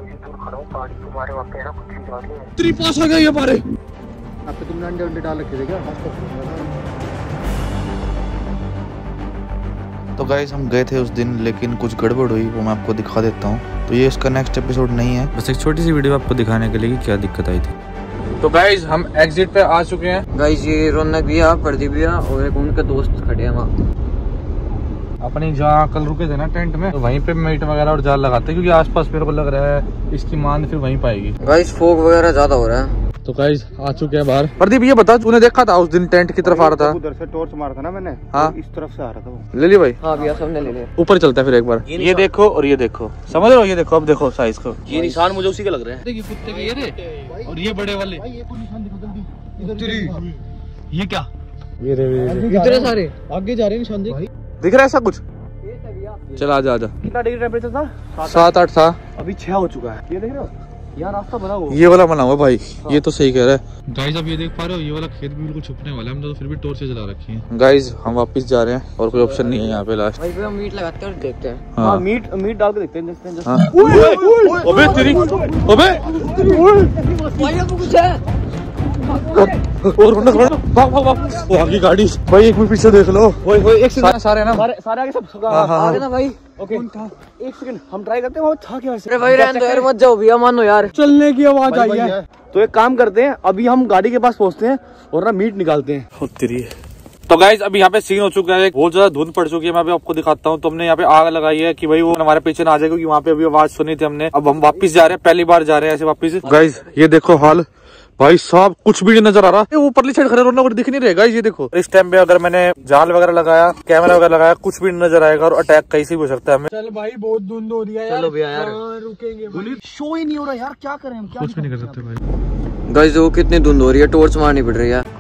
तेरी पास आ गया ये हमारे। अब तुमने अंडे अंडे डाल रखे थे क्या? तो गाइस हम गए थे उस दिन, लेकिन कुछ गड़बड़ हुई, वो मैं आपको दिखा देता हूँ। तो ये इसका नेक्स्ट एपिसोड नहीं है, बस एक छोटी सी वीडियो आपको दिखाने के लिए कि क्या दिक्कत आई थी। तो गाइस हम एग्जिट पे आ चुके हैं। गाइस ये रौनक भैया, प्रदीप भैया और एक उनके दोस्त खड़े हैं वहाँ। अपनी जहाँ कल रुके थे ना टेंट में, तो वहीं पे मीट वगैरह और जाल लगाते हैं, क्योंकि आसपास मेरे को लग रहा है इसकी मान फिर वहीं पाएगी। गाइस फोग वगैरह ज्यादा हो रहा है। तो गाइस आ चुके हैं बाहर। प्रदीप ये बता, तूने देखा था उस दिन टेंट की तरफ आ रहा था? उधर से टॉर्च मारा था ना मैंने। हाँ इस तरफ से आ रहा था वो। ले ली भाई? हाँ भैया सबने ले लिया। ऊपर चलता है फिर एक बार। ये देखो और ये देखो, समझ रहे हो? ये देखो, अब देखो साइज को। ये निशान मुझे उसी के लग रहे हैं। ये कुत्ते के ये थे और ये बड़े वाले। ये क्या? ये इतने सारे आगे जा रहे हैं निशान देख। दिख रहा है ऐसा कुछ? चल आजा आजा। कितना डिग्री टेम्परेचर था? 7-8 था। अभी 6 हो चुका है। ये देख रहे हो, यहाँ रास्ता बना हुआ। ये वाला बना हुआ भाई। हाँ। ये तो सही कह रहा है। गाइस अब ये देख पा रहे हो, ये वाला खेत भी बिल्कुल छुपने वाला है। हम तो फिर भी टॉर्च से जला रखी है। गाइस हम वापस जा रहे हैं और कोई ऑप्शन नहीं है यहाँ पे लास्ट। भाई हम मीट लगाते हैं और देखते हैं। हाँ मीट डाल के देखते हैं। हाँ। अबे तेरी, अबे भाई अब कुछ है और भाग भाग भाग। वो आगे गाड़ी भाई, एक मिनट पीछे देख लो। ओए एक सेकंड, सारे ना सारे आगे सब आगे ना भाई। ओके एक सेकंड हम ट्राई करते हैं। वो था क्या वैसे? अरे भाई रहने दो यार, मत जाओ भैया, मानो यार। चलने की आवाज आई है। तो एक काम करते हैं, अभी हम गाड़ी के पास पहुंचते हैं और ना मीट निकालते हैं। तेरी। तो गाइज अभी यहाँ पे सीन हो चुका है, बहुत ज्यादा धुंध पड़ चुकी है। मैं अभी आपको दिखाता हूँ। तो हमने यहाँ पे आग लगाई है कि भाई वो हमारे पीछे ना आ जाए, क्योंकि वहाँ पे अभी आवाज सुनी थी हमने। अब हम वापस जा रहे हैं, पहली बार जा रहे हैं ऐसे वापस। गाइज ये देखो हाल, भाई साहब कुछ भी नहीं नजर आ रहा। वो परली साइड खड़े रहना और दिख नहीं रहेगा। ये देखो इस टाइम पे अगर मैंने जाल वगैरह लगाया, कैमरा वगैरह लगाया, कुछ भी नहीं नजर आएगा और अटैक कहीं से भी हो सकता है हमें। चल भाई बहुत धुंध हो रही है यार। चलो भैया यार रुकेंगे। शो ही नहीं हो रहा यार, क्या करें हम? कुछ भी नहीं कर सकते भाई। गाइस वो कितनी धुंध हो रही है, टॉर्च मारनी पड़ रही है।